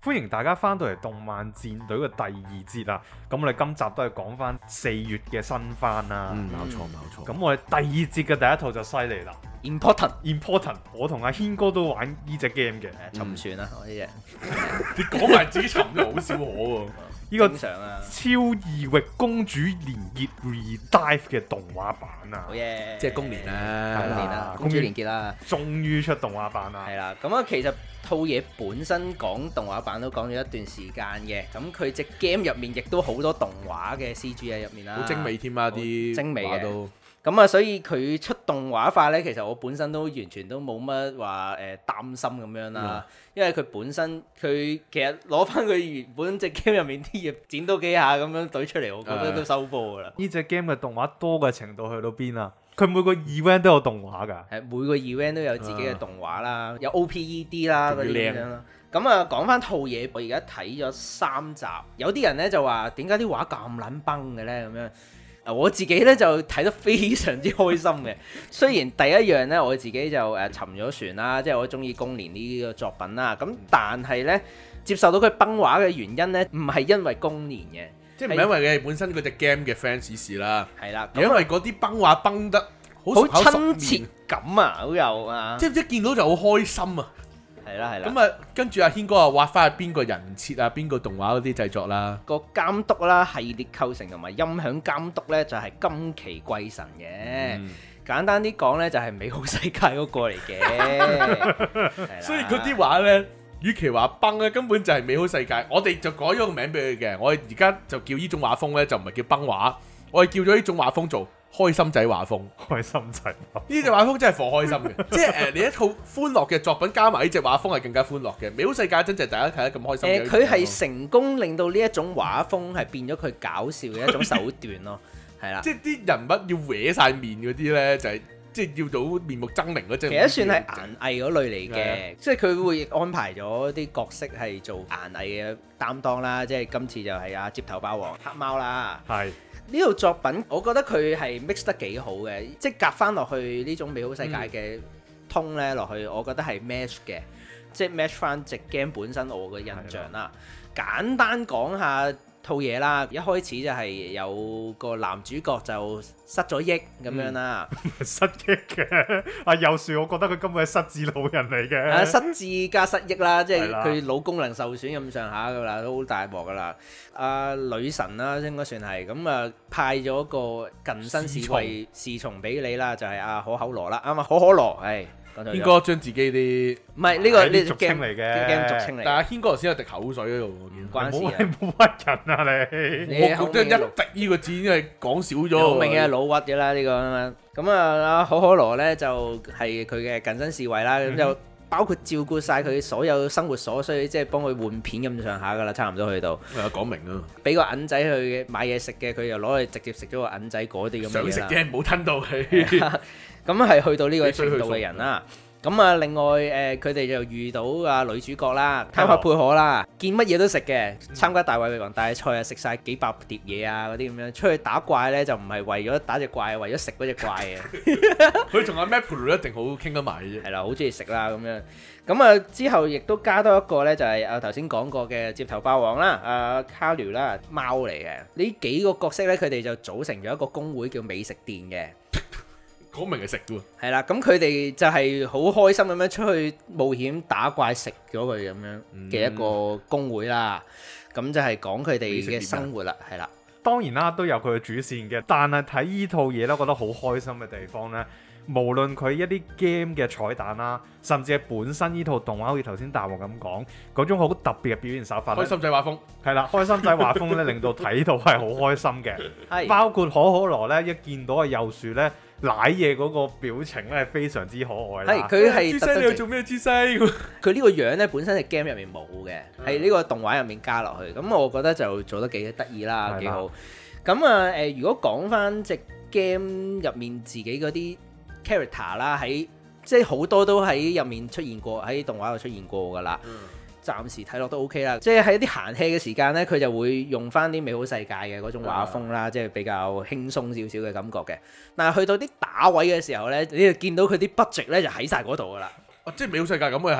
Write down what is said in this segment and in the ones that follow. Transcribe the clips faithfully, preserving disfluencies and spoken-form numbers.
歡迎大家翻到嚟動漫戰隊嘅第二節啦。咁我哋今集都係講翻四月嘅新番啦。 嗯，冇錯冇錯。 咁我哋第二節嘅第一套就犀利啦。 Important Important，我同阿軒哥都玩呢隻 game 嘅。 沉船啊，我呢隻。 你講埋自己沉就好少可喎。 呢個正常啊， 超異域公主連結 Redive 嘅動畫版啊， 好嘢， 即係公年啦， 公年啦，公主連結啦， 終於出動畫版啦。 係啦，咁啊其實套嘢本身講動畫版都講咗一段時間嘅，咁佢隻 game 入面亦都好多動畫嘅 C G 喺入面啦， 好精美添啊啲精美嘅都。 咁啊，所以佢出動畫化呢，其實我本身都完全都冇乜話誒擔心咁樣啦，嗯、因為佢本身佢其實攞翻佢原本隻 game 入面啲嘢剪多幾下咁樣懟出嚟，我覺得都收貨噶啦。 呢隻 game 嘅動畫多嘅程度去到邊啊？佢每個 event 都有動畫㗎， 係每個 event 都有自己嘅動畫啦，嗯、有 O P E D 啦嗰啲咁樣啦。咁啊，講翻套嘢，我而家睇咗三集，有啲人呢就話點解啲畫咁撚崩嘅呢？咁樣。我自己咧就睇得非常之開心嘅，雖然第一樣咧我自己就誒沉咗船啦，即係我中意宮年呢個作品啦，咁但係咧接受到佢崩畫嘅原因咧，唔係因為宮年嘅， 即係唔係因為佢本身嗰隻 game 嘅 fans 事啦， 係啦， 因為嗰啲崩畫崩得好好親切感啊，好有啊， 即係一見到就好開心啊！ 係啦係啦， 咁啊，跟住阿軒哥啊，畫翻係邊個人設啊，邊個動畫嗰啲製作啦？ 個監督啦，系列構成同埋音響監督咧，就係今期貴神嘅。嗯、簡單啲講咧，就係美好世界嗰個嚟嘅。 所以嗰啲畫咧，與其話崩咧，根本就係美好世界。我哋就改咗個名俾佢嘅。我哋而家就叫呢種畫風咧，就唔係叫崩畫，我哋叫咗呢種畫風做開心仔畫風， 開心仔畫呢隻畫風真係放開心嘅，即係誒你一套歡樂嘅作品加埋呢隻畫風係更加歡樂嘅。美好世界真係大家睇得咁開心嘅。 誒，佢係成功令到呢一種畫風係變咗佢搞笑嘅一種手段咯，係啦。 即係啲人物要搲晒面嗰啲咧，就係即係要到面目猙獰嗰隻。 其實算係顏藝嗰類嚟嘅，即係佢會安排咗啲角色係做顏藝嘅擔當啦，即係今次就係阿接頭霸王黑貓啦。 係。 呢套作品，我覺得佢係 mix 得幾好嘅，即係夾翻落去呢種美好世界嘅通咧落去，我覺得係 match 嘅，即係 match 翻隻 game 本身我嘅印象啦。的簡單講下套嘢啦，一開始就係有個男主角就失咗憶咁樣啦， 嗯、失憶嘅阿幼樹，我覺得佢根本係失智老人嚟嘅。 啊，失智加失憶啦，即係佢腦功能受損咁上下噶啦，都好大鑊噶啦。啊，女神啦，應該算係咁啊，派咗個近身侍衛侍從俾你啦，就係阿可口羅啦，啱啊，可可羅，係。 軒哥將自己啲唔係呢個呢俗稱嚟嘅 game 俗稱嚟， 但係軒哥頭先有滴口水喺度， 唔關事啊！ 冇屈人啊你， 我覺得一滴呢個字已經係講少咗。 好明顯係老屈嘅啦呢個咁啊！阿可可羅咧就係佢嘅近身侍衛啦，咁就包括照顧晒佢所有生活所需，即係幫佢換片咁上下噶啦，差唔多去到。 係啊，講明啊！ 俾個銀仔去買嘢食嘅，佢又攞去直接食咗個銀仔嗰啲咁嘅嘢啦。 想食嘅唔好吞到佢。 咁係去到呢個程度嘅人啦。咁啊，另外誒，佢哋就遇到啊女主角啦，貪下配可啦，見乜嘢都食嘅，參加大胃王大賽啊，食晒幾百碟嘢啊嗰啲咁樣，出去打怪咧就唔係為咗打隻怪，為咗食嗰隻怪嘅。 佢同阿 Maple 一定好傾得埋嘅啫。 係啦，好中意食啦咁樣。咁啊之後亦都加多一個咧，就係啊頭先講過嘅接頭霸王啦，啊卡廖啦，貓嚟嘅。呢幾個角色咧，佢哋就組成咗一個公會叫美食店嘅。 講明係食嘅喎， 係啦，咁佢哋就係好開心咁樣出去冒險打怪食咗佢咁樣嘅一個公會啦，咁、嗯、就係講佢哋嘅生活啦，係啦。 當然啦，都有佢嘅主線嘅，但係睇依套嘢咧，覺得好開心嘅地方咧，無論佢一啲 game 嘅彩蛋啦，甚至係本身呢套動畫，好似頭先大王咁講，嗰種好特別嘅表現手法， 開心仔畫風係啦，開心仔畫風咧，令到睇到係好開心嘅。係包括可可羅咧，一見到阿幼樹咧，舐嘢嗰個表情咧係非常之可愛啦。 係佢係特登，你要做咩姿勢？ 佢呢個樣咧本身係 game 入面冇嘅，係呢個動畫入面加落去。咁我覺得就做得幾得意啦，幾好。咁啊誒，如果講翻隻 game 入面自己嗰啲 character 啦，喺即係好多都喺入面出現過，喺動畫度出現過噶啦。嗯、暫時睇落都 OK 啦。即係喺一啲閒氣嘅時間咧，佢就會用翻啲美好世界嘅嗰種畫風啦，嗯、即係比較輕鬆少少嘅感覺嘅。但係去到啲打位嘅時候咧，你就見到佢啲 budget 咧就喺晒嗰度噶啦。 啊，即係美好世界咁嘅係。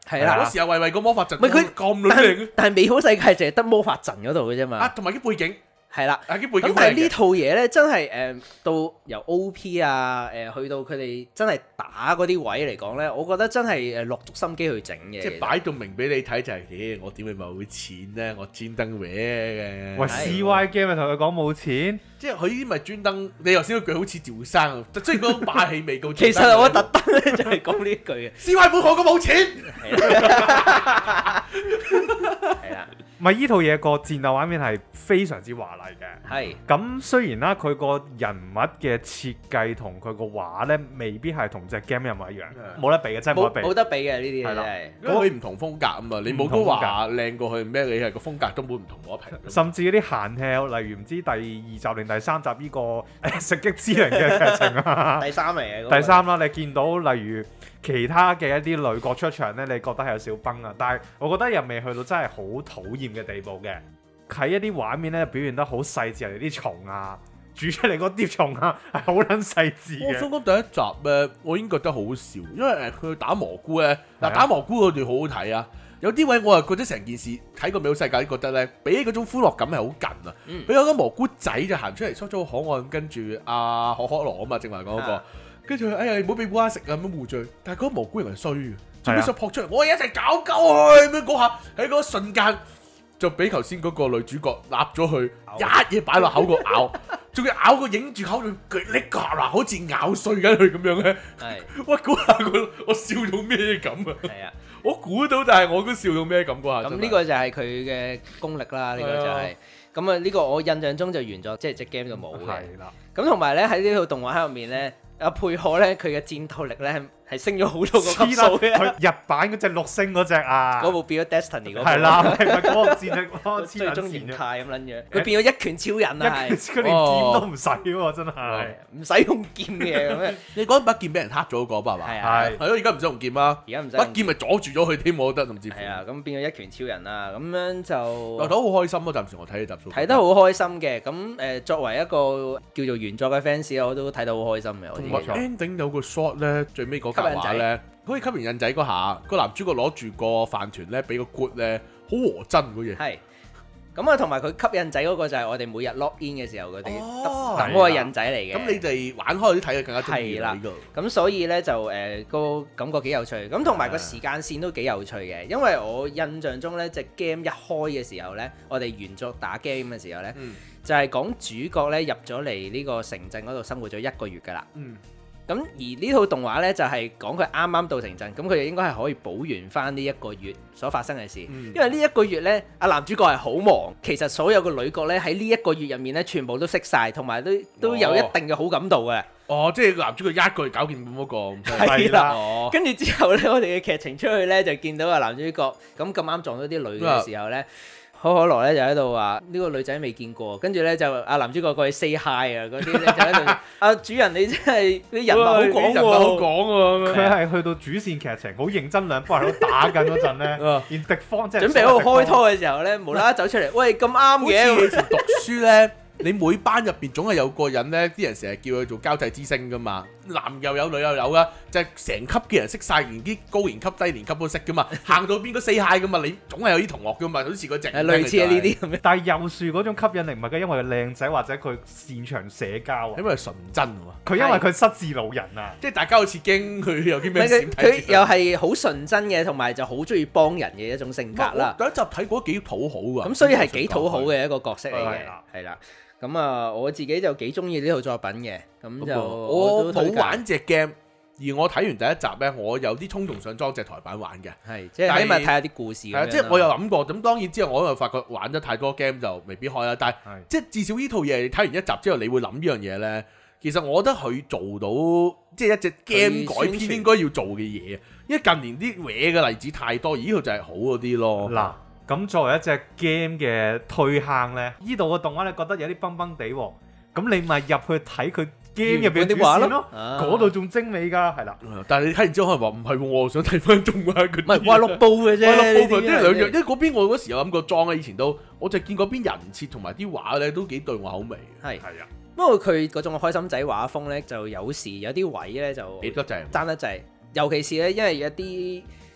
係啦， 嗰時候維維個魔法陣， 唔係佢咁但靚但係美好世界淨係得魔法陣嗰度嘅啫啊， 嘛。 同埋啲背景係啦。 啊，啲背景咁但係呢靚嘅套嘢咧，真係誒到由 O P 啊誒去到佢哋真係打嗰啲位嚟講咧，我覺得真係誒落足心機去整嘅。 即係擺到明俾你睇就係，咦我點會冇錢咧？我專登搲嘅。 喂 C Y game 咪同佢講冇錢， 即係佢呢啲咪專登，你頭先嗰句好似趙生，雖然嗰種霸氣未夠。 其實我特登咧就係講呢一句嘅。 C Y 本行咁冇錢。 係啦， 咪依套嘢個戰鬥畫面係非常之華麗嘅。 係咁雖然啦，佢個人物嘅設計同佢個畫咧，未必係同隻 game 一模一樣，冇得比嘅，真係冇冇得比。 冇得比嘅呢啲嘢係啦真係。 因為佢唔同風格啊嘛，你冇都話靚過去咩？你係個風格根本唔同我一平。 甚至嗰啲閒戲，例如唔知第二集定第三集呢、個誒食擊之靈嘅劇情啊， 第三嚟嘅嗰個。 第三啦，你見到例如其他嘅一啲女角出場咧，你覺得係有少崩啊，但係我覺得又未去到真係好討厭嘅地步嘅。喺一啲畫面咧表現得好細緻，例如啲蟲啊，煮出嚟嗰啲蟲啊係好撚細緻嘅。 我想講第一集咧，我已經覺得好笑，因為誒佢打蘑菇咧，嗱係啊打蘑菇嗰段好好睇啊！有啲位我係覺得成件事睇個美好世界都覺得咧，比起嗰種歡樂感係好近啊！佢、 嗯有個蘑菇仔就行出嚟，初初好可愛咁，跟住阿可可樂啊嘛，正話講嗰個啊， 跟住佢哎呀你唔好俾烏鴉食啊咁樣互罪，但係嗰個蘑菇人係衰嘅，做係啊咩想撲出嚟？我哋一齊搞鳩佢咁樣嗰下，喺嗰個瞬間就俾頭先嗰個女主角揦咗佢一嘢擺落口度咬，仲要咬個影住口度，佢拎㗎啦，好似咬碎緊佢咁樣咧。 係喂，嗰下我我笑到咩咁啊？ 係啊。 我估到，但係我都笑到咩咁嗰下。 咁呢個就係佢嘅功力啦，呢、個就係、 係啊咁啊！呢個我印象中就完咗，即係隻 game 就冇嘅。 係啦， 咁同埋咧喺呢套動畫喺入面咧，阿佩可咧佢嘅戰鬥力咧係係升咗好多個級數嘅。 佢日版嗰隻六星嗰隻啊， 嗰部變咗 Destiny 嗰部。 係啦，係咪嗰個戰力嗰個最終黐撚線嘅？ 形態咁撚樣，佢變咗一拳超人啊！ 一係佢連劍都唔使喎，真係。 唔使用劍嘅咁樣。 你講把劍俾人黑咗嗰個係嘛？ 係啊， 係係咯，而家唔使用劍啦， 而家唔使用。 把劍咪阻住咗佢添，我覺得甚至乎。 係啊，咁變咗一拳超人啦，咁樣就我睇得好開心咯，暫時我睇呢集數。 睇得好開心嘅。咁誒，作為一個叫做原作嘅 fans 我都睇得好開心嘅。我自己同埋 ending 有個 shot 咧，最尾嗰格吸引仔畫咧，好似吸完印仔嗰下，個男主角攞住個飯團咧，俾個 good 咧，好和真嗰嘢。 係。咁啊，同埋佢吸印仔嗰個就係我哋每日 log in 嘅時候佢哋哦抌嗰個印仔嚟嘅。 咁你哋玩開啲睇嘅更加中意係啦呢個。 咁所以咧就誒個感覺幾有趣，咁同埋個時間線都幾有趣嘅，因為我印象中咧隻 game 一開嘅時候咧，我哋原作打 game 嘅時候咧， 嗯就係講主角咧入咗嚟呢個城鎮嗰度生活咗一個月㗎啦。 嗯。 咁而呢套動畫咧就係講佢啱啱到城鎮，咁佢應該係可以補完翻呢一個月所發生嘅事， 嗯因為呢一個月咧，阿男主角係好忙，其實所有嘅女角咧喺呢一個月入面咧，全部都識晒，同埋都都有一定嘅好感度嘅。 哦，即係男主角一個月搞掂咁嗰個。 係啦哦。 跟住之後咧，我哋嘅劇情出去咧，就見到啊男主角咁咁啱撞到啲女嘅時候咧，可可樂咧就喺度話呢個女仔未見過，跟住咧就阿男主角過去 say hi 啊嗰啲咧就喺度，阿主人你真係啲人物好講人物好喎。 講喎。 佢係去到主線劇情好認真兩方喺度打緊嗰陣咧， 啊而敵方即係準備喺度開拖嘅時候咧，無啦啦走出嚟，喂咁啱好似以嘅， 前讀書咧，你每班入邊總係有個人咧，啲人成日叫佢做交際之星噶嘛，男又有女又有噶，就係成級嘅人識晒，連啲高年級、低年級都識噶嘛，行到邊個 say hi 噶嘛，你總係有啲同學噶嘛，好似嗰隻。 係類似係呢啲咁樣。 但係幼樹嗰種吸引力唔係嘅，因為佢靚仔或者佢擅長社交啊因。為係純真喎， 佢因為佢失智老人啊， 即係大家好似驚佢有啲唔係佢咩閃佢又係好純真嘅，同埋就好中意幫人嘅一種性格啦。 第一集睇過幾討好㗎， 咁所以係幾討好嘅一個角色嚟嘅係啦， 係啦。咁啊，我自己就幾中意呢套作品嘅，咁就咁就我都推介冇玩隻 game，而我睇完第一集咧，我有啲衝動想裝隻台版玩嘅。 係即係但係起碼睇下啲故事咁樣啦。 係啊，即係我有諗過，咁當然之後我又發覺玩得太多 game 就未必開啦。但係係即係至少呢套嘢，你睇完一集之後，你會諗呢樣嘢咧。其實我覺得佢做到即係一隻 game 改編應該要做嘅嘢，因為近年啲歪嘅例子太多，而呢套就係好嗰啲咯。 嗱，咁作為一隻 game 嘅推坑咧，呢度個動畫你覺得有啲崩崩地喎，咁你咪入去睇佢 game 入邊啲畫咯， 啊嗰度仲精美㗎，係啦。 但係你睇完之後可能話唔係喎，我想睇翻動畫嗰啲。 唔係畫六部嘅啫， 畫六部呢啲即係兩樣，因為嗰邊我嗰時有諗過裝啊，以前都我就見嗰邊人設同埋啲畫咧都幾對我口味。 係。 係啊， 不過佢嗰種開心仔畫風咧，就有時有啲位咧就幾得滯。 爭得滯，尤其是咧，因為有啲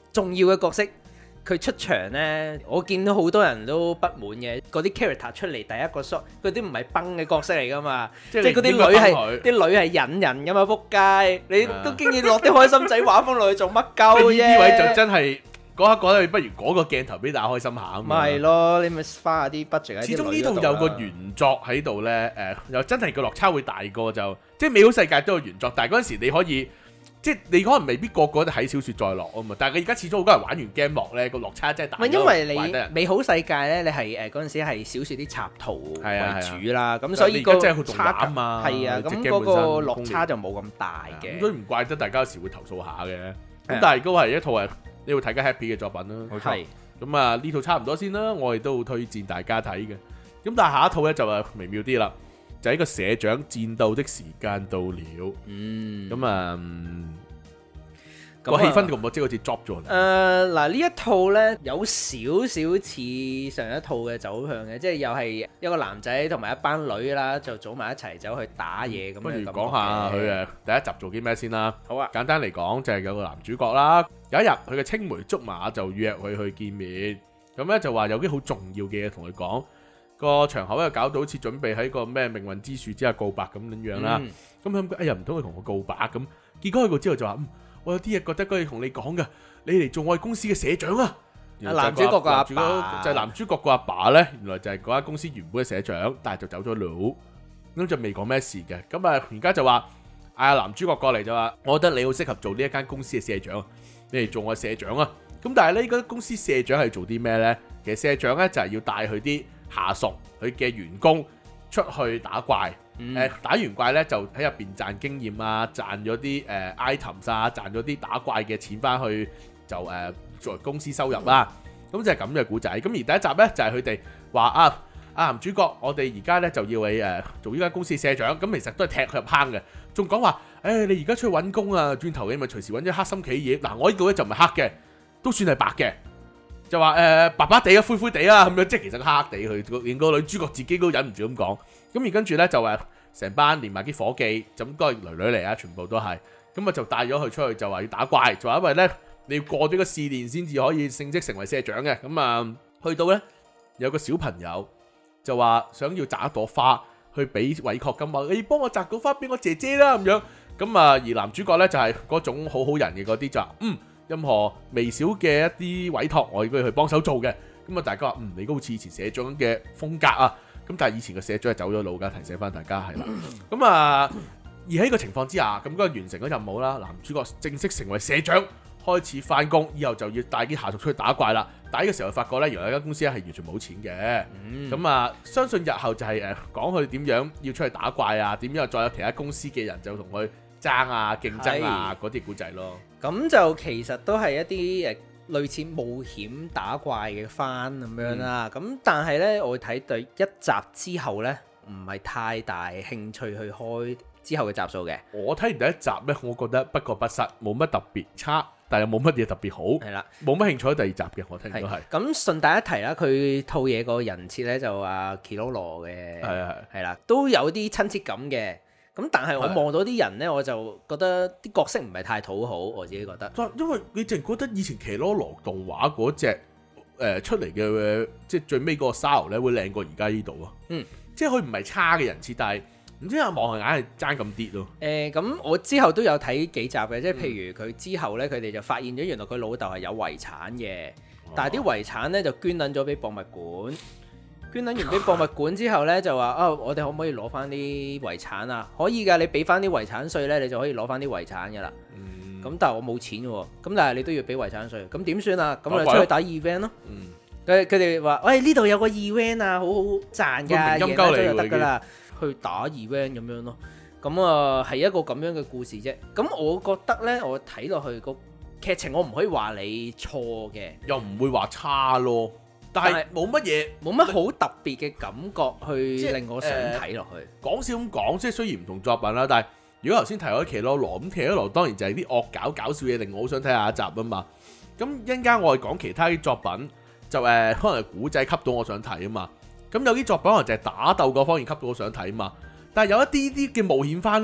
重要嘅角色。佢出場呢，我見到好多人都不滿嘅，嗰啲 character 出嚟第一個 shot，嗰啲唔係崩嘅角色嚟噶嘛，即係嗰啲女係啲女係引人噶嘛，仆街！你都經已落啲開心仔畫風落去做乜鳩啫？ 呢位就真係嗰刻覺得，不如嗰個鏡頭俾大家開心下咁。 咪係咯，你咪花下啲 budget 喺啲女嗰度啦。 始終呢度有個原作喺度呢，誒又真係個落差會大過就，即係美好世界都有原作，但係嗰陣時你可以。即係你可能未必個個都睇小説再落啊嘛，但係佢而家始終好多人玩完 game 落咧個落差真係大。 唔係因為你美好世界咧，你係誒嗰陣時係小説啲插圖為主啦，咁所以個差啊嘛，係啊，咁嗰個落差就冇咁大嘅。咁所以唔怪得大家有時會投訴下嘅。咁但係都係一套係你要睇緊 happy 嘅作品啦。冇錯。咁啊呢套差唔多先啦，我哋都好推薦大家睇嘅。咁但係下一套咧就係微妙啲啦。就係一個社長戰鬥的時間到了，嗯，咁啊，個氣氛咁，我即係好似 drop 咗。誒嗱呢一套咧有少少似上一套嘅走向嘅，即係又係一個男仔同埋一班女啦，就組埋一齊走去打嘢咁樣。不如講下佢誒第一集做啲咩先啦。好啊，簡單嚟講就係有個男主角啦，有一日佢嘅青梅竹馬就約佢去見面，咁咧就話有啲好重要嘅嘢同佢講。個場口又搞到好似準備喺個咩命運之樹之下告白咁樣樣啦，咁佢、嗯、哎呀唔通佢同我告白咁，結果去過之後就話、嗯，我有啲嘢覺得可以同你講噶，你嚟做我哋公司嘅社長啊！男主角個阿爸就係男主角個阿爸咧，原來就係嗰間公司原本嘅社長，但係就走咗佬，咁就未講咩事嘅，咁啊而家就話嗌阿男主角過嚟就話，我覺得你好適合做呢一間公司嘅社長，你嚟做我社長啊！咁但係呢，呢間公司社長係做啲咩咧？其實社長咧就係要帶佢啲下屬佢嘅員工出去打怪，誒、嗯呃、打完怪咧就喺入邊賺經驗啊，賺咗啲誒 items 啊，賺咗啲打怪嘅錢翻去就誒、呃、作為公司收入啦。咁、嗯、就係咁嘅故仔。咁而第一集咧就係佢哋話啊啊男主角，我哋而家咧就要你誒、呃、做呢間公司社長。咁其實都係踢佢入坑嘅，仲講話誒你而家出去揾工啊，轉頭你咪隨時揾啲黑心企業。嗱我呢度咧就唔係黑嘅，都算係白嘅。就話誒、呃、白白地啊，灰灰地啊咁樣，即係其實黑黑地佢，連個女主角自己都忍唔住咁講。咁而跟住咧就誒成班連埋啲伙計，咁都係女女嚟啊，全部都係。咁啊就帶咗佢出去，就話要打怪，就話因為咧你要過咗個試煉先至可以升職成為社長嘅。咁啊去到咧有個小朋友就話想要摘一朵花去俾委託金啊，你幫我摘朵花俾我姐姐啦咁樣。咁啊而男主角咧就係、是、嗰種好好人嘅嗰啲就嗯。任何微小嘅一啲委託，我應該去幫手做嘅。咁啊，大家話嗯，你都好似以前社長嘅風格啊。咁但係以前個社長係走咗路㗎，提醒翻大家係啦。咁啊，而喺呢個情況之下，咁嗰個完成咗任務啦，男主角正式成為社長，開始翻工，以後就要帶啲下屬出去打怪啦。但係呢個時候發覺咧，原來間公司係完全冇錢嘅。咁、嗯、啊，相信日後就係誒講佢點樣要出去打怪啊，點樣再有其他公司嘅人就同佢爭啊、競爭啊嗰啲古仔咯。咁就其實都係一啲誒類似冒險打怪嘅番咁樣啦。咁、嗯、但係呢，我睇第一集之後呢，唔係太大興趣去開之後嘅集數嘅。我睇完第一集呢，我覺得不過不失，冇乜特別差，但係冇乜嘢特別好。係啦，冇乜興趣喺第二集嘅，我聽到係。咁順帶一提啦，佢套嘢個人設呢，就阿 Kiroro 嘅，係啊係，係啦，都有啲親切感嘅。咁但係我望到啲人呢，我就覺得啲角色唔係太討好，我自己覺得。因為你淨覺得以前奇羅羅動畫嗰隻誒出嚟嘅，即係最尾嗰個 style 咧，會靚過而家呢度啊。嗯，即係佢唔係差嘅人設，但係唔知阿望係硬係爭咁啲咯。誒，咁我之後都有睇幾集嘅，即係譬如佢之後呢，佢哋就發現咗原來佢老豆係有遺產嘅，但係啲遺產呢，就捐撚咗俾博物館。捐撚完俾博物館之後咧，就話啊、哦，我哋可唔可以攞翻啲遺產啊？可以㗎，你俾翻啲遺產稅咧，你就可以攞翻啲遺產㗎啦。咁、嗯、但係我冇錢喎，咁但係你都要俾遺產稅，咁點算啊？咁我哋出去打 event 咯。佢佢哋話：喂，呢度有個 event 啊，好好賺㗎，贏咗就得㗎啦。去打 event 咁樣咯。咁啊係一個咁樣嘅故事啫。咁我覺得咧，我睇落去個劇情，我唔可以話你錯嘅，又唔會話差咯。但係冇乜嘢，冇乜好特別嘅感覺去令我想睇落去。講笑咁講，即係雖然唔同作品啦，但係如果頭先提到奇羅羅咁，奇羅羅當然就係啲惡搞搞笑嘢，令我好想睇下一集啊嘛。咁一陣間我哋講其他啲作品，就誒、呃、可能係古仔吸到我想睇啊嘛。咁有啲作品可能就係打鬥嗰方面吸到我想睇啊嘛。但係有一啲啲嘅冒險番呢，可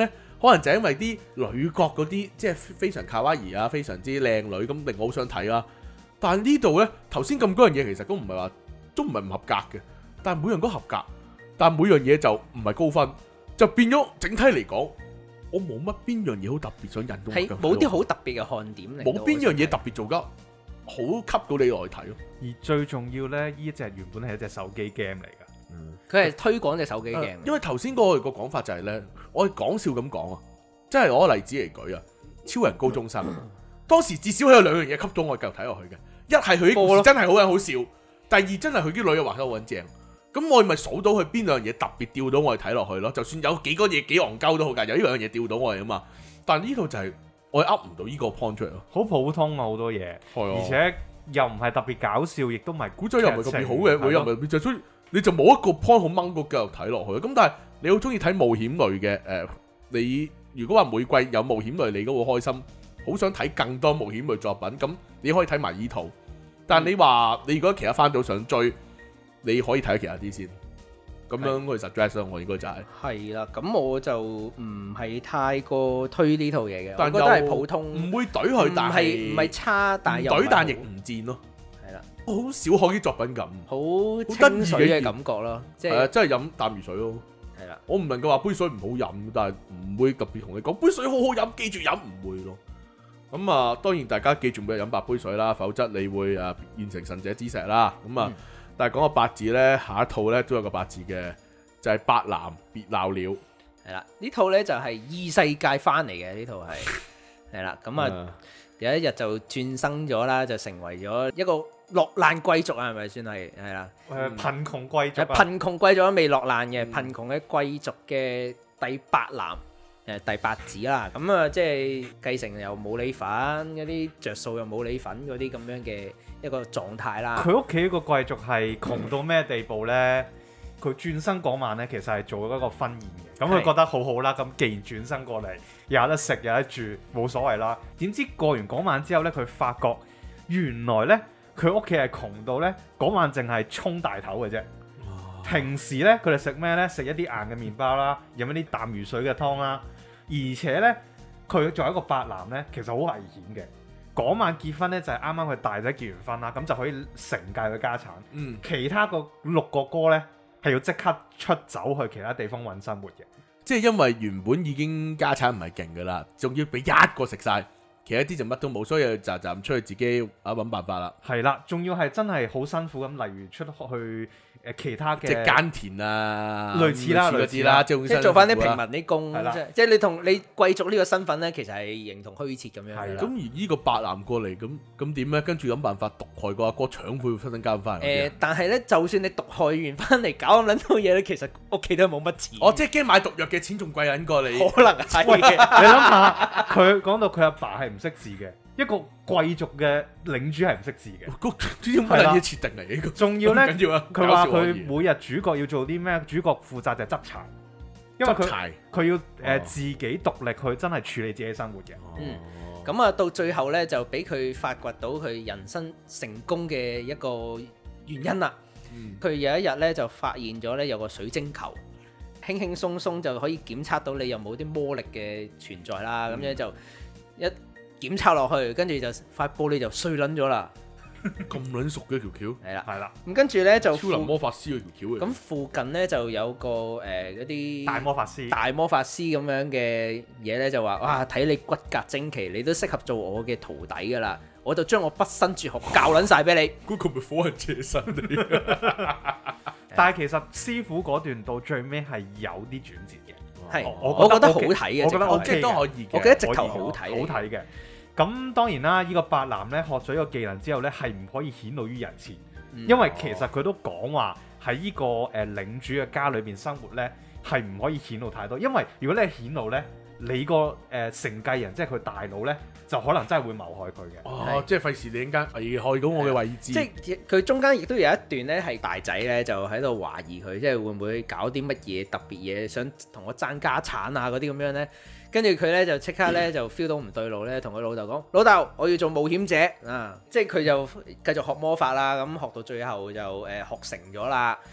可能就係因為啲女角嗰啲即係非常卡哇伊啊，非常之靚女，咁令我好想睇啦。但係呢度呢，頭先咁多樣嘢其實都唔係話都唔係唔合格嘅，但係每樣都合格，但係每樣嘢就唔係高分，就變咗整體嚟講，我冇乜邊樣嘢好特別想引到我係冇啲好特別嘅看點嚟， 冇邊樣嘢特別做得好吸到你落去睇咯。 而最重要呢，呢隻原本係一隻手機 game 嚟㗎。 佢係推廣隻手機 game。 因為頭先嗰個個講法就係呢，我係講笑咁講啊，即係攞個例子嚟舉啊，超人高中生，當時至少係有兩樣嘢吸到我繼續睇落去嘅，一係佢啲故事真係好撚好笑，第二真係佢啲女嘅畫得好撚正。咁我咪數到佢邊兩樣嘢特別吊到我哋睇落去咯。就算有幾個嘢幾戇鳩都好㗎，有呢兩樣嘢吊到我哋啊嘛。但係呢套就係我係噏唔到呢個 point 出嚟咯， 好普通啊好多嘢，而且又唔係特別搞笑，亦都唔係古仔又唔係特別好嘅，佢又唔係就所以你就冇一個 point 好掹個繼續睇落去。咁但係你好中意睇冒險類嘅誒、呃，你如果話每季有冒險類，你都會開心，好想睇更多冒險類作品，咁你可以睇埋呢套。但係你話你如果其他番組想追，你可以睇其他啲先，咁樣去 suggest 咯。我應該就係係啦，咁我就唔係太過推呢套嘢嘅， 但我覺得係普通， 唔會懟佢，但係唔係差，但係又懟但亦唔賤咯。 係啦， 好小學啲作品咁， 好清水嘅感覺咯，即係係啊，真係飲淡如水咯。 係啦， 我唔能夠話杯水唔好飲，但係唔會特別同你講杯水好好飲，記住飲唔會咯。咁啊，當然大家記住每日飲白杯水啦，否則你會啊變成神者之石啦。咁啊。嗯但係講個八字呢，下一套呢都有個八字嘅，就係、是、八男別鬧了。 係啦，呢套呢就係異世界翻嚟嘅，呢套係係啦。咁啊有一日就轉生咗啦，就成為咗一個落難貴族啊，係咪算係係啦？ 誒貧窮貴族、啊， 貧窮貴族都未落難嘅，嗯、貧窮嘅貴族嘅第八男誒第八子啦。咁啊即係繼承又冇你份，嗰啲着數又冇你份嗰啲咁樣嘅一個狀態啦。 佢屋企個貴族係窮到咩地步呢？佢轉生嗰晚呢，其實係做咗一個婚宴嘅。咁佢覺得好好啦。咁既然轉生過嚟，又有得食有得住，冇所謂啦。點知過完嗰晚之後呢，佢發覺原來呢，佢屋企係窮到呢，嗰晚淨係沖大頭嘅啫。平時呢，佢哋食咩呢？食一啲硬嘅麵包啦，飲一啲淡如水嘅湯啦。而且呢，佢作為一個八男呢，其實好危險嘅。嗰晚結婚咧就係啱啱佢大仔結完婚啦，咁就可以承繼佢家產。嗯，其他個六個哥咧係要即刻出走去其他地方揾生活嘅， 即係因為原本已經家產唔係勁噶啦，仲要俾一個食晒，其他啲就乜都冇，所以就就唔出去自己啊揾辦法啦。 係啦，仲要係真係好辛苦咁，例如出去誒其他嘅即係耕田啊， 類似啦，類似啦， 即係做翻啲平民啲工，即係你同你貴族呢個身份咧，其實係形同虛設咁樣。 係啦。咁而呢個白男過嚟，咁咁點咧？跟住諗辦法毒害個阿哥，搶佢出身交翻嚟。 誒，但係咧，就算你毒害完翻嚟搞咁撚多嘢咧，其實屋企都冇乜錢。 哦，即係驚買毒藥嘅錢仲貴撚過你。 可能係嘅。 你諗下，佢講到佢阿爸係唔識字嘅。一個貴族嘅領主係唔識字嘅， 呢啲乜嘢設定嚟嘅？ 仲要咧，佢話佢每日主角要做啲咩？主角負責就係執柴，因為佢佢要誒、呃哦、自己獨立去真係處理自己生活嘅。 嗯，咁啊到最後咧就俾佢發掘到佢人生成功嘅一個原因啦。佢、嗯、有一日咧就發現咗咧有個水晶球，輕輕鬆鬆就可以檢測到你有冇啲魔力嘅存在啦。咁、嗯、樣就一檢測落去，跟住就塊玻璃就碎撚咗啦。 咁撚熟嘅條橋， 係啦， 係啦。 咁跟住咧就超能魔法師嘅條橋嚟。 咁附近咧就有個誒嗰啲大魔法師， 大魔法師咁樣嘅嘢咧，就話哇，睇你骨骼精奇，你都適合做我嘅徒弟噶啦。我就將我畢生絕學教撚晒俾你。 嗰個咪火人邪神嚟。 但係其實師傅嗰段到最尾係有啲轉折嘅。 係，我覺得好睇嘅， 我覺得 O K 都可以嘅， 我覺得直頭好睇， 好睇嘅。咁當然啦，呢、這個八男咧學咗呢個技能之後咧，係唔可以顯露於人前，嗯、因為其實佢都講話喺呢個誒領主嘅家裏邊生活咧，係唔可以顯露太多，因為如果你係顯露咧，你個誒承繼人即係佢大佬咧，就可能真係會謀害佢嘅。 哦，即係費事你陣間危害到我嘅位置。 即係佢中間亦都有一段咧，係大仔咧就喺度懷疑佢，即係會唔會搞啲乜嘢特別嘢，想同我爭家產啊嗰啲咁樣咧。跟住佢咧就即刻咧就 feel 到唔對路咧，同佢老豆講：老豆，我要做冒險者啊！即係佢就繼續學魔法啦，咁學到最後就誒、呃、學成咗啦。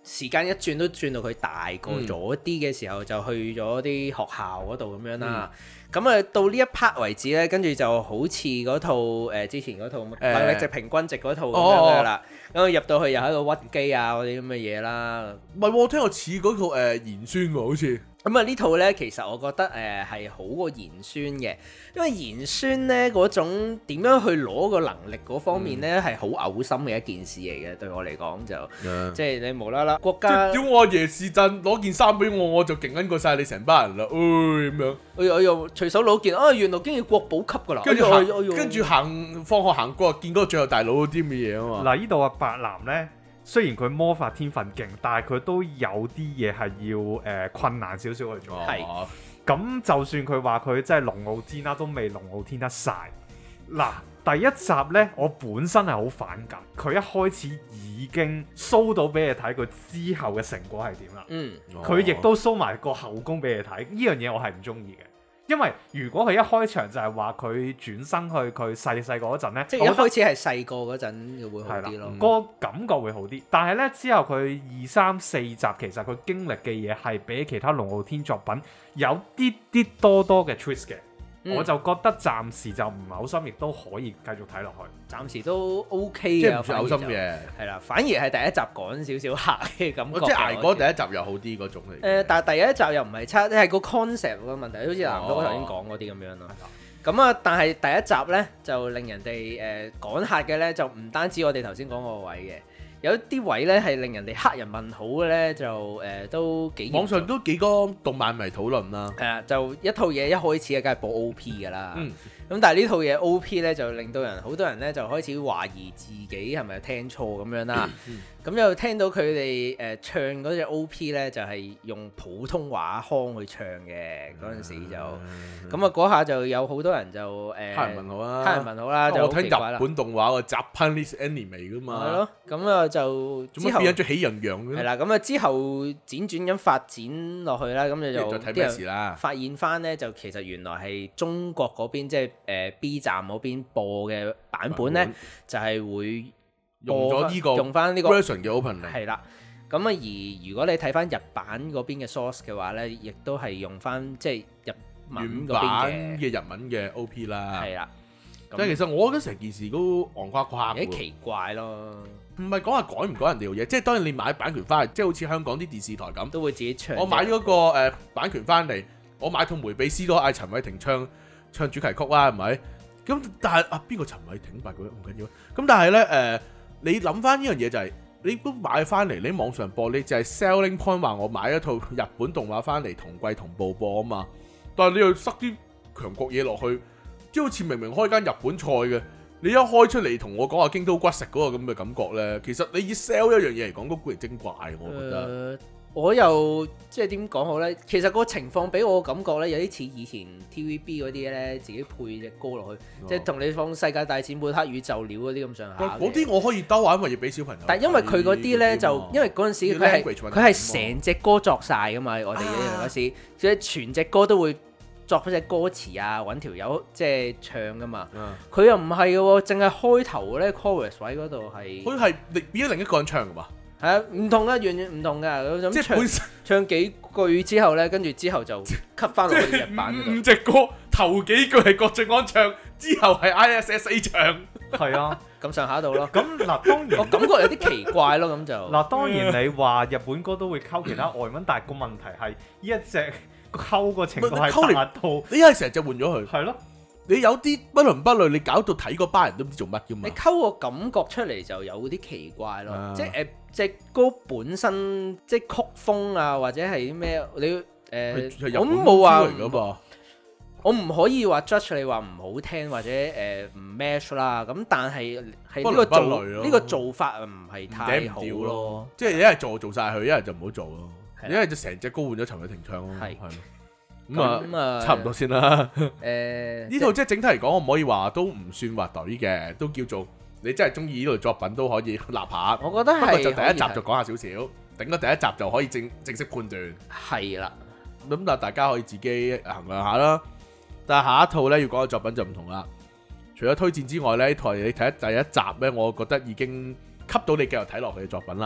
時間一轉都轉到佢大個咗啲嘅時候，就去咗啲學校嗰度咁樣啦。咁啊、嗯、到呢一 part 為止咧，跟住就好似嗰套誒、呃、之前嗰套能力值平均值嗰套咁樣噶啦。咁、哦、入到去又喺度屈機啊嗰啲咁嘅嘢啦。 唔係喎，聽我似嗰套誒鹽酸喎，好似。 咁啊呢套呢，其實我覺得誒係、呃、好過鹽酸嘅，因為鹽酸呢嗰種點樣去攞個能力嗰方面呢，係好嘔心嘅一件事嚟嘅，對我嚟講就、嗯、即係你無啦啦國家， 叫我阿爺是陣攞件衫俾我，我就勁撚過晒你成班人啦，誒、哎、咁樣。 我我又隨手攞件，啊原來竟然國寶級噶啦， 跟住行，跟住行放學行過見嗰個最後大佬啲咁嘅嘢啊嘛。 嗱呢度阿白藍呢。雖然佢魔法天分勁，但係佢都有啲嘢係要誒、呃、困難少少去做。係、哦，咁就算佢話佢真係龍傲天啦，都未龍傲天得晒。嗱，第一集呢，我本身係好反感，佢一開始已經 show 到俾你睇佢之後嘅成果係點啦。嗯，佢亦都 show 埋個後宮俾你睇，呢樣嘢我係唔中意嘅。因為如果佢一開場就係話佢轉生去佢細細個嗰陣咧， 即係一開始係細個嗰陣會好啲咯， 個感覺會好啲。但係呢，之後佢二三四集其實佢經歷嘅嘢係比其他龍傲天作品有啲啲多多嘅 twist 嘅。嗯、我就覺得暫時就唔嘔心，亦都可以繼續睇落去。 暫時都 OK 嘅， 即係唔算嘔心嘅。 係啦，反而係第一集趕少少嚇嘅感覺。 即係捱過第一集又好啲嗰種嚟。誒、 呃，但係第一集又唔係差，係個 concept 嘅問題，好似南哥頭先講嗰啲咁樣咯。咁啊、哦，但係第一集呢，就令人哋誒、呃、趕客嘅呢，就唔單止我哋頭先講嗰個位嘅。有啲位咧係令人哋黑人問號嘅咧，就誒、呃、都幾網上都幾個動漫迷討論啦。 係啊，就一套嘢一開始嘅梗係播 O P 㗎啦。嗯。咁但係呢套嘢 O P 咧就令到人好多人咧就開始懷疑自己係咪聽錯咁樣啦。咁又、嗯嗯、聽到佢哋誒唱嗰隻 O P 咧就係、是、用普通話腔去唱嘅嗰陣時就，咁啊嗰下就有好多人就誒黑人問號啦， 黑人問號啦，就我聽日本動畫個 Japanese anime 㗎嘛。係咯， 咁啊就之後變咗喜羊羊嘅。 係啦，咁啊之後輾轉咁發展落去啦，咁就就睇咩事啦。 發現翻咧就其實原來係中國嗰邊即係。誒 B 站嗰邊播嘅版本咧，本就係會用咗呢個用翻呢個 version 嘅 opening 係啦。咁啊，而如果你睇翻日版嗰邊嘅 source 嘅話咧，亦都係用翻即係日文嗰邊嘅日文嘅 O P 啦。 係啦， 但係其實我覺得成件事都戇夸夸， 有啲奇怪咯。 唔係講話改唔改人哋嘅嘢，即係當然你買版權翻嚟，即係好似香港啲電視台咁， 都會自己唱。 我買咗個誒版權翻嚟，我買套梅比斯都嗌陳偉霆唱。唱主題曲啦，係咪？咁但係啊，邊個陳偉霆發覺唔緊要。咁但係咧誒，你諗翻呢樣嘢就係、是，你都買翻嚟，你網上播，你就係 selling point 話我買一套日本動畫翻嚟同季同步播啊嘛。但係你又塞啲強國嘢落去，即係好似明明開間日本菜嘅，你一開出嚟同我講話京都骨食嗰個咁嘅感覺咧，其實你以 sell 一樣嘢嚟講，都古靈精怪，我覺得。呃我又即係點講好咧？其實個情況俾我感覺咧，有啲似以前 T V B 嗰啲咧，自己配隻歌落去，哦、即係同你放世界大戰抹黑宇宙了嗰啲咁上下。 嗰啲我可以兜下，因為要俾小朋友。 但係因為佢嗰啲咧就，因為嗰陣時佢係佢係成隻歌作晒噶嘛，我哋嗰時即係全隻歌都會作嗰隻歌詞啊，揾條友即係唱噶嘛。佢、嗯、又唔係嘅喎，淨係開頭咧 chorus 位嗰度係。 佢係變咗另一個人唱噶嘛？ 係啊，唔同啊，完全唔同噶。即係唱唱幾句之後咧，跟住之後就 cut 翻落去日版嗰度。 五隻歌頭幾句係郭晉安唱，之後係 I S S A 唱。 係啊， 咁上下度咯。 咁嗱，當然我感覺有啲奇怪咯。咁就嗱，當然你話日本歌都會溝其他外文，但係個問題係呢一隻溝個程度係達到， 你係成隻換咗佢。 係咯。 你有啲不倫不類，你搞到睇嗰班人都唔知做乜㗎嘛？ 你溝個感覺出嚟就有啲奇怪咯，啊、即係誒隻歌本身即係曲風啊，或者係啲咩？你誒、呃、我冇話，我唔可以話 judge 你話唔好聽或者誒唔 match 啦。咁但係係呢個做呢個做法唔係太好咯。 即係一係做做曬佢，一係就唔好做咯。一係就成隻歌換咗陳偉霆唱咯。係。咁啊，嗯、差唔多先啦。誒、呃，呢套即係整體嚟講，我唔可以話都唔算話隊嘅，都叫做你真係中意呢類作品都可以立下。 我覺得係，不過就第一集就講下少少，頂個第一集就可以正正式判斷。 係啦， 咁但係大家可以自己衡量下啦。但係下一套咧要講嘅作品就唔同啦。除咗推薦之外咧，呢台你睇第一集咧，我覺得已經吸到你繼續睇落去嘅作品啦。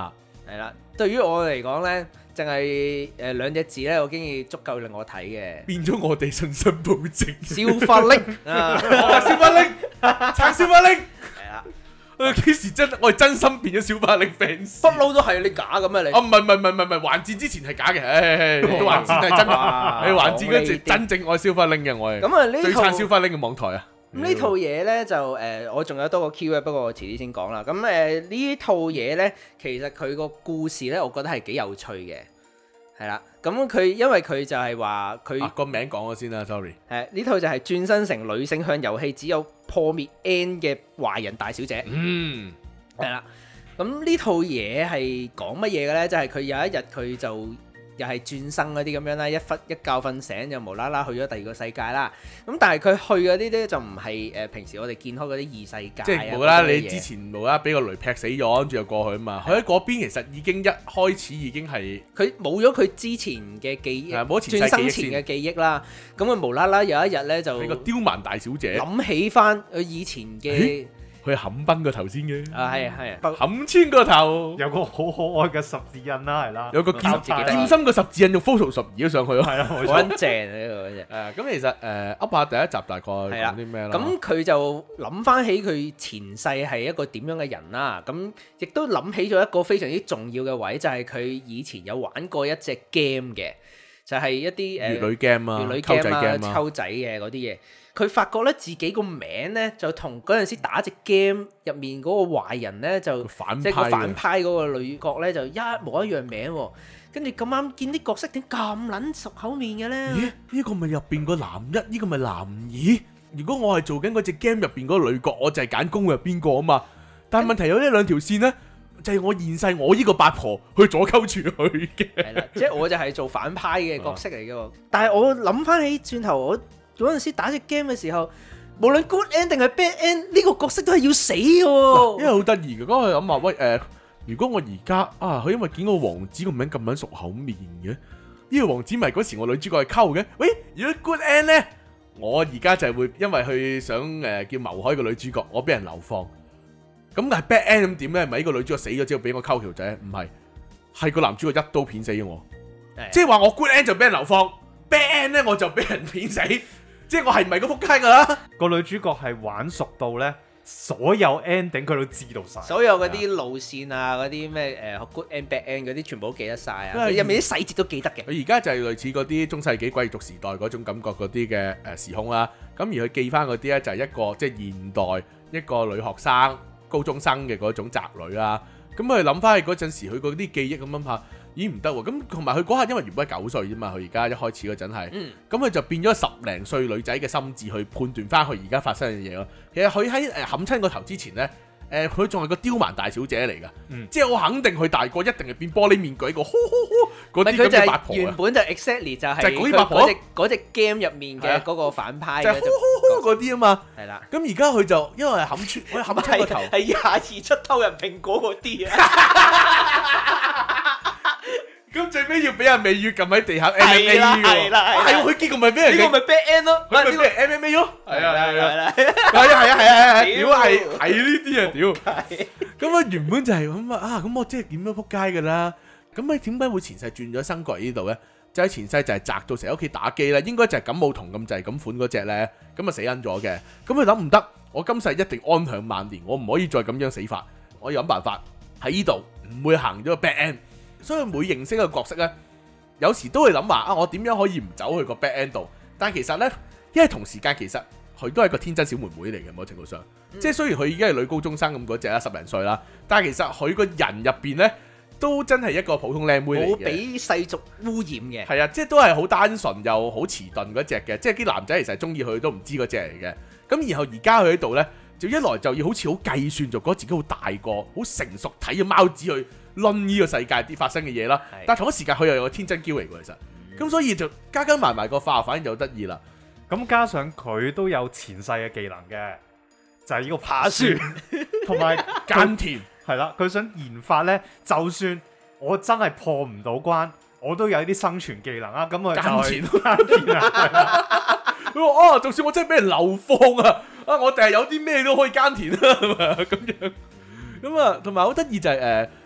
係啦，對於我嚟講咧，淨係誒兩隻字咧，我經已足夠令我睇嘅。 變咗我哋信心保證。 消化力啊， 小法力，撐小法力。 係啦， 誒幾時真？我係真心變咗小法力 fans。 不嬲都係你假咁啊你。 啊唔係唔係唔係唔係唔係，還戰之前係假嘅，誒都還戰係真嘅。你還戰嗰陣真正愛小法力嘅我係。 咁啊呢最套撐小法力嘅網台啊！ 咁呢套嘢咧就誒、呃，我仲有多個 Q 嘅，不過我遲啲先講啦。咁誒呢套嘢咧，其實佢個故事咧，我覺得係幾有趣嘅，係啦。咁佢因為佢就係話佢個名講咗先啦 ，sorry。 誒呢套就係轉身成女性向遊戲只有破滅 N 嘅壞人大小姐， 嗯， 係啦。咁呢套嘢係講乜嘢嘅咧？就係、是、佢有一日佢就又係轉生嗰啲咁樣啦，一忽一覺瞓醒就無啦啦去咗第二個世界啦。咁但係佢去嗰啲咧就唔係誒平時我哋見開嗰啲異世界啊， 即係無啦啦你之前無啦啦俾個雷劈死咗，跟住就過去啊嘛。佢喺嗰邊其實已經一開始已經係佢冇咗佢之前嘅記憶， 冇前世轉生記憶先前嘅記憶啦。咁佢無啦啦有一日咧就俾個刁蠻大小姐諗起翻佢以前嘅佢冚崩個頭先嘅， 啊係啊係啊， 冚穿個頭， 有個好可愛嘅十字印啦，係啦， 有個劍我自己劍心個十字印用 Photoshop 移咗上去咯。 係啦，冇好錯。 撚正啊呢個嗰隻。 誒咁其實誒噏下第一集大概講啲咩啦？ 咁佢就諗翻起佢前世係一個點樣嘅人啦，咁亦都諗起咗一個非常之重要嘅位，就係、是、佢以前有玩過一隻 game 嘅，就係、是、一啲誒乙女 game 啊， 乙女溝 game 啊、 仔 game 啊， 溝仔嘅嗰啲嘢。佢發覺咧自己個名咧就同嗰陣時打隻 game 入面嗰個壞人咧就反即係個派反派嗰個女角咧就一模一樣名喎。跟住咁啱見啲角色點咁撚熟口面嘅咧？ 咦？呢個咪入邊個男一，呢個咪男二？如果我係做緊嗰隻 game 入邊嗰個女角，我就係揀攻入邊個啊嘛。但係問題有呢兩條線咧，就係我現世我呢個八婆去左溝住佢嘅。 係啦，即係我就係做反派嘅角色嚟嘅喎。但係我諗翻起轉頭，我嗰陣時打隻 game 嘅時候，無論 good end 定係 bad end，呢個角色都係要死嘅喎。 因為好得意嘅，嗰個諗話喂誒，如果我而家啊，佢因為見個王子個名咁撚熟口面嘅，呢個王子咪嗰時我女主角係溝嘅。喂，如果 good end 咧，我而家就係會因為佢想誒叫謀害個女主角，我俾人流放。咁但係 bad end 咁點咧？唔係呢個女主角死咗之後俾我溝條仔，唔係，係個男主角一刀片死咗我。即係話我 good end 就俾人流放 ，bad end 咧我就俾人片死。即係我係唔係個撲街㗎啦？ 個女主角係玩熟到咧，所有 ending 佢都知道晒， 所有嗰啲路線啊，嗰啲咩誒 good end bad end 嗰啲全部都記得晒啊！ 因為入面啲細節都記得嘅。 佢而家就係類似嗰啲中世紀貴族時代嗰種感覺嗰啲嘅誒時空啦。咁而佢記翻嗰啲咧就係一個即係現代一個女學生、高中生嘅嗰種宅女啦。咁佢諗翻起嗰陣時佢嗰啲記憶咁諗下，咦唔得喎！咁同埋佢嗰下因為原本係九歲啫嘛，佢而家一開始嗰陣係，咁佢、嗯、就變咗十零歲女仔嘅心智去判斷翻佢而家發生嘅嘢咯。其實佢喺誒冚親個頭之前咧，誒佢仲係個刁蠻大小姐嚟㗎，嗯、即係我肯定佢大個一定係變玻璃面具個，嗰啲咁嘅八婆啊！ 原本就 exactly 就係就係嗰啲八婆， 隻嗰隻 game 入面嘅嗰個反派， 就係嗰啲啊嘛。係啦， 咁而家佢就因為冚穿，我冚親個頭， 係廿二出偷人蘋果嗰啲啊！ 咁最尾要俾人美月撳喺地下 M M A 嘅喎，係喎，佢結果咪俾人呢個咪 bad end 咯， 佢咪俾人 M M A 咯，係啊係啊係啊係啊係啊，屌係係呢啲啊屌，咁啊原本就係咁啊啊咁我即係點都撲街㗎啦，咁啊點解會前世轉咗生過嚟呢度咧？就喺前世就係宅到成日屋企打機咧，應該就係感冒同咁滯咁款嗰隻咧，咁啊死撚咗嘅，咁佢諗唔得，我今世一定安享晚年，我唔可以再咁樣死法，我要諗辦法喺呢度唔會行咗個 bad end。所以每認識一個角色咧，有時都會諗話啊，我點樣可以唔走去個 bad end 度？但係其實咧，因為同時間其實佢都係個天真小妹妹嚟嘅，某程度上，嗯、即係雖然佢已經係女高中生咁嗰隻啦，十零歲啦，但係其實佢個人入邊咧，都真係一個普通靚妹嚟嘅， 冇俾世俗污染嘅。 係啊，即係都係好單純又好遲鈍嗰隻嘅，即係啲男仔其實中意佢都唔知嗰隻嚟嘅。咁然後而家佢喺度咧，就一來就要好似好計算，就覺得自己好大個、好成熟，睇嘅貓子去論呢個世界啲發生嘅嘢啦，是但係同一時間佢又有個天真嬌嚟喎，其實，咁、嗯、所以就加加埋埋個化學反應就得意啦。 咁加上佢都有前世嘅技能嘅，就係、是、呢個爬樹同埋耕田，係啦，佢想研發呢，就算我真係破唔到關，我都有啲生存技能啊。咁我耕田耕田啊， 佢話哦，就算我真係俾人流放啊，啊我第日有啲咩都可以耕田啊，咁樣。咁啊，同埋好得意就係、是、誒。呃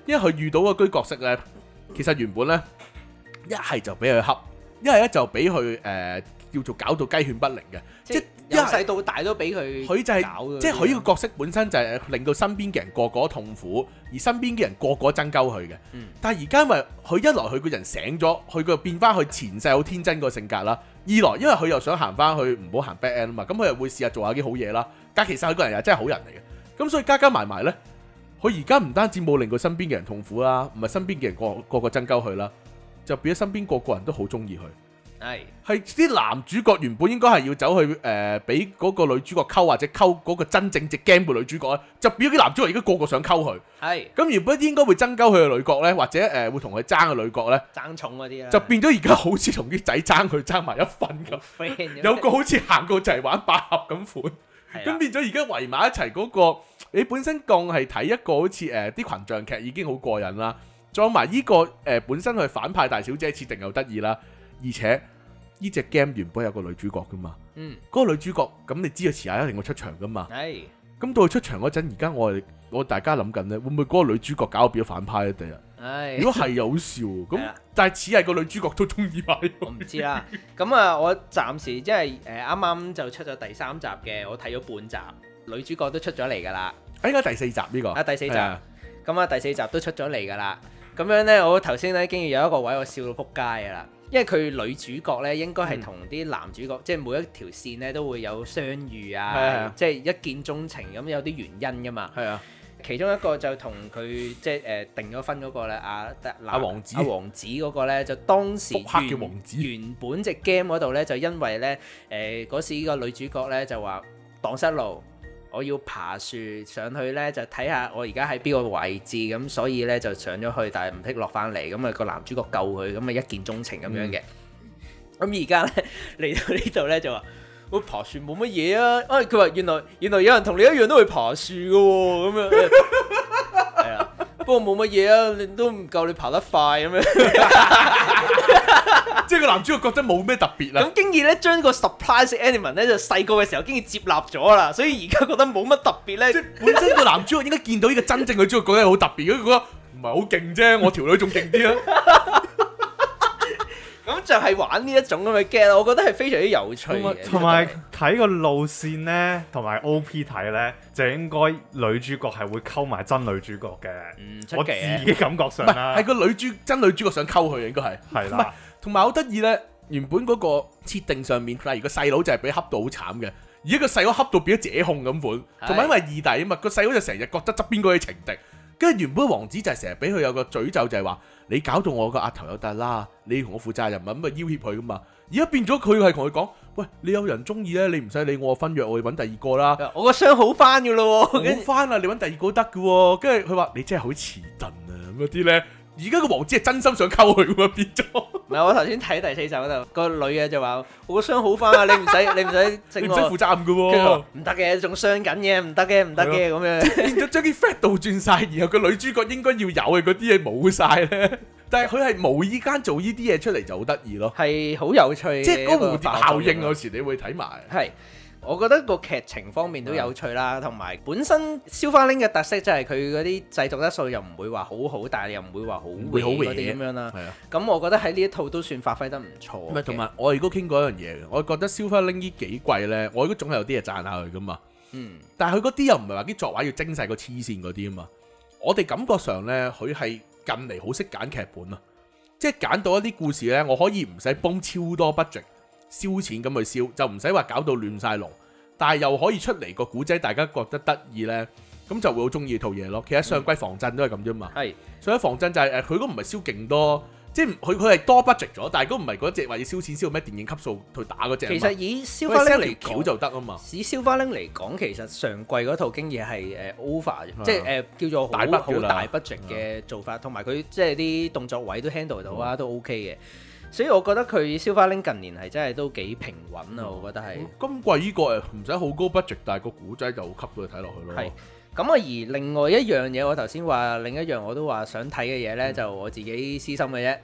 因為佢遇到嗰堆角色咧，其實原本咧一係就俾佢恰，一係咧就俾佢誒叫做搞到雞犬不寧嘅，即係由細到大都俾佢佢就係、 搞嘅即係佢呢個角色本身就係令到身邊嘅人個個都痛苦，而身邊嘅人個個爭鳩佢嘅。 嗯、 但係而家因為佢一來佢個人醒咗，佢個變翻佢前世好天真個性格啦；二來因為佢又想行翻去唔好行 bad end 啊嘛，咁佢又會試下做下啲好嘢啦。但其實佢個人又真係好人嚟嘅，咁所以加加埋埋呢，佢而家唔單止冇令佢身邊嘅人痛苦啦，唔係身邊嘅人個個個爭鳩佢啦，就變咗身邊個個人都好中意佢。 係係啲男主角原本應該係要走去誒俾嗰個女主角溝，或者溝嗰個真正隻 game 嘅女主角咧，就變咗啲男主角而家個個想溝佢。 係咁原本應該會爭鳩佢嘅女角咧，或者誒、呃、會同佢爭嘅女角咧， 爭寵嗰啲啦， 就變咗而家好似同啲仔爭佢爭埋一份咁。 friend 有個好似行過就係玩百合咁款，咁係變咗而家圍埋一齊嗰、個，你本身當係睇一個好似誒啲群像劇已經好過癮啦，再埋呢個誒、呃、本身佢反派大小姐設定又得意啦，而且。呢隻 game 原本有個女主角噶嘛， 嗯， 嗰個女主角咁你知道遲下一定會出場噶嘛， 係咁到佢出場嗰陣，而家我哋我大家諗緊咧，會唔會嗰個女主角搞到變咗反派咧？第日， 係如果係又好笑，咁係啊但係似係個女主角都中意買， 我唔知啦。咁啊，我暫時即係誒啱啱就出咗第三集嘅，我睇咗半集，女主角都出咗嚟㗎啦。 應該第四集呢個啊，第四集， 係啊咁啊第四集都出咗嚟㗎啦。咁樣咧，我頭先咧竟然有一個位我笑到撲街㗎啦。因為佢女主角咧，應該係同啲男主角，嗯、即係每一條線咧都會有相遇啊， 啊即係一見鍾情咁，有啲原因噶嘛。 係啊， 其中一個就同佢即係誒、呃、定咗婚嗰個咧，阿阿王子， 阿王子嗰個咧，就當時復刻嘅王子原本隻 game 嗰度咧，就因為咧誒嗰時個女主角咧就話蕩失路。我要爬樹上去咧，就睇下我而家喺邊個位置，咁所以咧就上咗去，但係唔識落翻嚟，咁啊個男主角救佢，咁啊一見鍾情咁樣嘅。咁而家咧嚟到呢度咧就話，我爬樹冇乜嘢啊！啊佢話原來原來有人同你一樣都會爬樹嘅喎，咁樣係啊，不過冇乜嘢啊，你都唔夠你爬得快咁樣。 即係個男主角覺得冇咩特別啦。 咁經已咧將個 surprise element 咧就細個嘅時候經已接納咗啦，所以而家覺得冇乜特別咧。 即係本身個男主角應該見到呢個真正嘅主角，覺得好特別，如果覺得唔係好勁啫，我條女仲勁啲啊。 咁就係玩呢一種咁嘅 game，我覺得係非常之有趣嘅。 同埋睇個路線呢，同埋 O P 睇呢，就應該女主角係會溝埋真女主角嘅。 嗯， 我自己感覺上唔係啦， 係個女主真女主角想溝佢，應該係係啦。 同埋好得意呢，原本嗰個設定上面，例如個細佬就係俾恰到好慘嘅，而家個細佬恰到變咗姐控咁款，同埋因為二弟啊嘛，個細佬就成日覺得側邊嗰啲情敵，跟住原本王子就係成日俾佢有個詛咒，就係話你搞到我個額頭有笪啦，你同我負責任啊，咁啊要挾佢噶嘛，而家變咗佢係同佢講，喂，你有人中意咧，你唔使理我分約，我去揾第二個啦， 我個傷好翻噶咯， 好翻啦，你揾第二個得噶喎，跟住佢話你真係好遲鈍啊咁嗰啲咧。而家個王子係真心想溝佢喎，變咗。 唔係我頭先睇第四集嗰度，個女嘅就話：我個傷好翻啊！你唔使你唔使整我， 你唔使負責任嘅喎。 唔得嘅，仲傷緊嘅，唔得嘅，唔得嘅咁樣。 變咗將啲 fact 倒轉晒，然後個女主角應該要有嘅嗰啲嘢冇晒咧。但係佢係無意間做呢啲嘢出嚟就好得意咯。 係好有趣嘅， 即係嗰個蝴蝶效應，有時你會睇埋。 係。我覺得個劇情方面都有趣啦，同埋本身消化 link 嘅特色就係佢嗰啲製作質素又唔會話好好，但係又唔會話好會好嗰啲咁樣啦。咁我覺得喺呢一套都算發揮得唔錯。 唔係，同埋我亦都傾過一樣嘢嘅，我覺得消化 link 呢幾季咧，我都總係有啲嘢讚下佢噶嘛。嗯。但係佢嗰啲又唔係話啲作畫要精細過黐線嗰啲啊嘛。我哋感覺上咧，佢係近嚟好識揀劇本啊，即係揀到一啲故事咧，我可以唔使幫超多 budget。燒錢咁去燒，就唔使話搞到亂晒龍，但係又可以出嚟個古仔，大家覺得得意呢，咁就會好中意套嘢咯。其實上季防震都係咁啫嘛。係、嗯，上季防震就係、是、誒，佢都唔係燒勁多，即係佢佢係多 budget 咗，但係都唔係嗰隻話要燒錢燒到咩電影級數去打嗰隻。 其實以燒花鈴嚟講就得啊嘛。 以燒花鈴嚟講，其實上季嗰套經已係誒 over，即係誒叫做好好大 budget 嘅做法，同埋佢即係啲動作位都 handle 到啊，嗯、都 OK 嘅。所以我覺得佢《消化鈴》近年係真係都幾平穩啊！我覺得係。今季呢個誒唔使好高 budget，但係個古仔就好吸到你睇落去咯。 係。咁啊，而另外一樣嘢，我頭先話另一樣我都話想睇嘅嘢呢，就我自己私心嘅啫。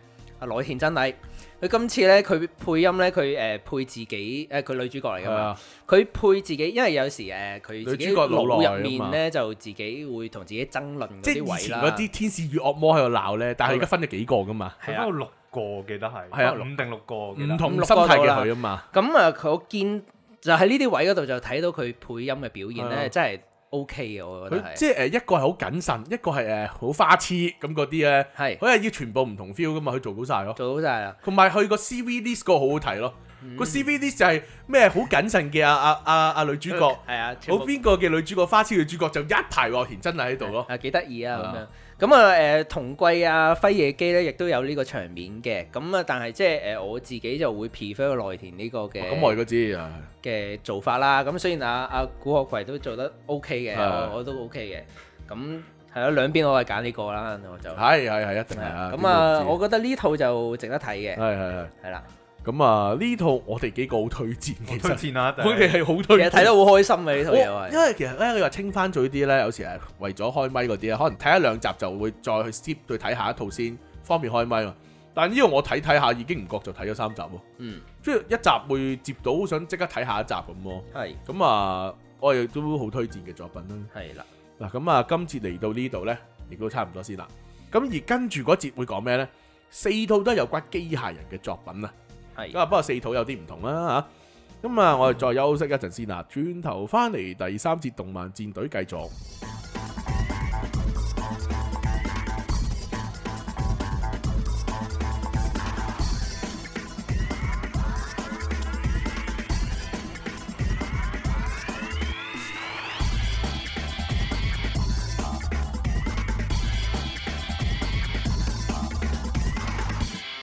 阿內田真禮，佢今次咧佢配音咧佢誒配自己誒佢女主角嚟㗎嘛，佢配自己，因為有時誒佢自己腦入面咧就自己會同自己爭論嗰啲位啦。即係以前嗰啲天使與惡魔喺度鬧咧，但係而家分咗幾個㗎嘛， 係啊六個記得係， 係啊五定六個， 唔同心態嘅佢啊嘛。 咁啊，佢我見就喺呢啲位嗰度就睇到佢配音嘅表現咧，真係 O K 嘅，我覺得係。 即係誒一個係好謹慎，一個係誒好花痴咁嗰啲咧。係。佢係要全部唔同 feel 噶嘛，佢做到晒咯。做到晒啦。同埋佢個 C V list 個好好睇咯。個 C V list 就係咩好謹慎嘅阿阿阿阿女主角。係啊。好邊個嘅女主角花痴女主角就一排內田真係喺度咯。係幾得意啊咁樣。咁啊誒同季啊輝夜姬咧，亦都有呢個場面嘅。咁啊，但係即係誒我自己就會 prefer 內田呢個嘅。咁我而家知啊。嘅做法啦。咁雖然阿阿古賀葵都做得 OK 嘅，我我都 OK 嘅。咁係咯，兩邊我係揀呢個啦，我就係係係一定係啊。咁啊，我覺得呢套就值得睇嘅。係係係係啦。咁啊呢套我哋幾個好推薦，其實推薦啊，我哋係好推薦，其實睇得好開心嘅呢套嘢。因為其實咧，你話清翻咗啲咧，有時係為咗開咪嗰啲咧，可能睇一兩集就會再去 skip 去睇下一套先，方便開咪嘛。但係呢個我睇睇下已經唔覺就睇咗三集喎。嗯，即係一集會接到，想即刻睇下一集咁咯。係。咁啊，我亦都好推薦嘅作品啦。係啦。嗱咁啊，今次嚟到呢度咧，亦都差唔多先啦。咁而跟住嗰節會講咩咧？四套都係有關機械人嘅作品啊。係，啊不過四套有啲唔同啦嚇，咁啊我哋再休息一陣先啦，轉頭翻嚟第三節動漫戰隊繼續。